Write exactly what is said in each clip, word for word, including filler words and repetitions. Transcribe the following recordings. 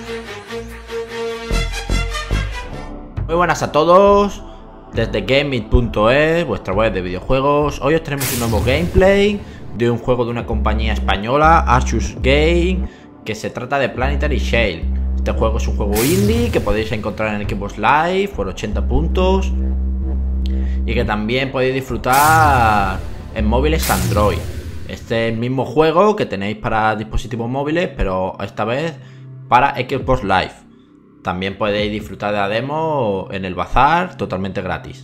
Muy buenas a todos, desde Gameit punto es, vuestra web de videojuegos. Hoy os tenemos un nuevo gameplay de un juego de una compañía española, Asus Game, que se trata de Planetary Shale. Este juego es un juego indie que podéis encontrar en Xbox Live por ochenta puntos y que también podéis disfrutar en móviles Android. Este es el mismo juego que tenéis para dispositivos móviles, pero esta vez para Xbox Live. También podéis disfrutar de la demo en el bazar totalmente gratis.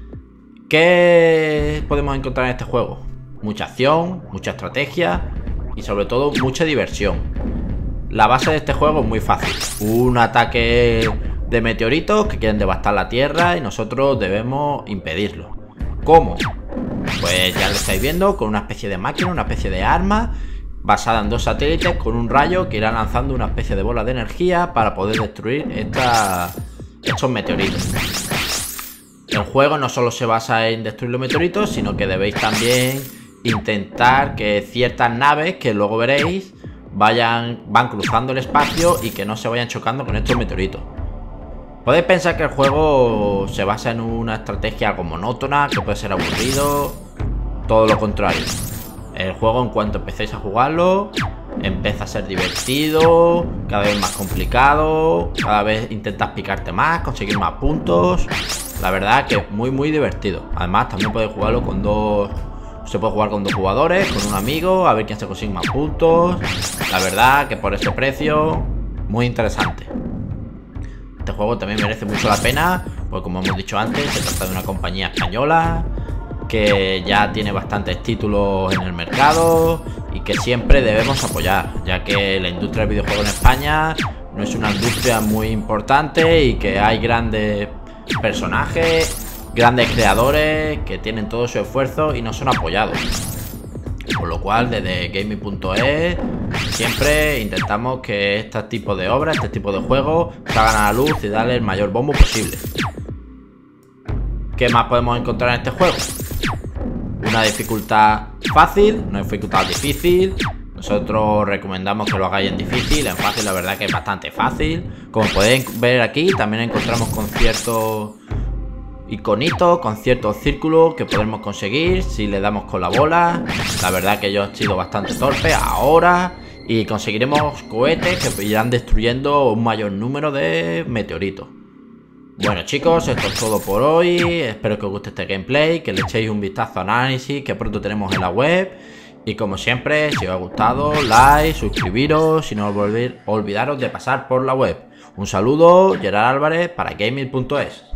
¿Qué podemos encontrar en este juego? Mucha acción, mucha estrategia y sobre todo mucha diversión. La base de este juego es muy fácil. Un ataque de meteoritos que quieren devastar la Tierra y nosotros debemos impedirlo. ¿Cómo? Pues ya lo estáis viendo, con una especie de máquina, una especie de arma basada en dos satélites con un rayo que irá lanzando una especie de bola de energía para poder destruir esta, estos meteoritos. El juego no solo se basa en destruir los meteoritos, sino que debéis también intentar que ciertas naves, que luego veréis, vayan van cruzando el espacio y que no se vayan chocando con estos meteoritos. Podéis pensar que el juego se basa en una estrategia algo monótona, que puede ser aburrido. Todo lo contrario. El juego, en cuanto empecéis a jugarlo, empieza a ser divertido, cada vez más complicado, cada vez intentas picarte más, conseguir más puntos. La verdad que muy muy divertido. Además también podéis jugarlo con dos... Se puede jugar con dos jugadores, con un amigo, a ver quién se consigue más puntos. La verdad que por ese precio, muy interesante. Este juego también merece mucho la pena, porque como hemos dicho antes, se trata de una compañía española que ya tiene bastantes títulos en el mercado y que siempre debemos apoyar, ya que la industria del videojuego en España no es una industria muy importante y que hay grandes personajes, grandes creadores que tienen todo su esfuerzo y no son apoyados. Por lo cual, desde Gameit punto es siempre intentamos que este tipo de obras, este tipo de juegos salgan a la luz y darle el mayor bombo posible. ¿Qué más podemos encontrar en este juego? Una dificultad fácil, una dificultad difícil. Nosotros recomendamos que lo hagáis en difícil. En fácil la verdad que es bastante fácil. Como podéis ver aquí, también encontramos con ciertos iconitos, con ciertos círculos que podemos conseguir si le damos con la bola. La verdad que yo he sido bastante torpe ahora. Y conseguiremos cohetes que irán destruyendo un mayor número de meteoritos. Bueno chicos, esto es todo por hoy. Espero que os guste este gameplay, que le echéis un vistazo al análisis que pronto tenemos en la web. Y como siempre, si os ha gustado, like, suscribiros y no olvidaros de pasar por la web. Un saludo, Gerard Álvarez para Gameit punto es.